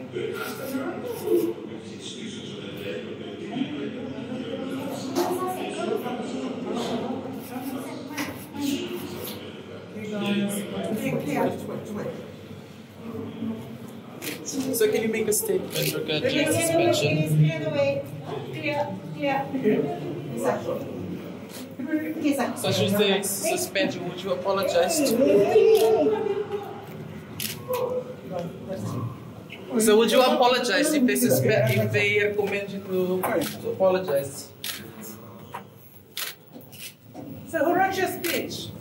So can you make a statement regarding suspension? Clear the way. Clear. So should they suspend you? Would you apologize to? So would you apologize if they recommend you to apologize? So who wrote your speech?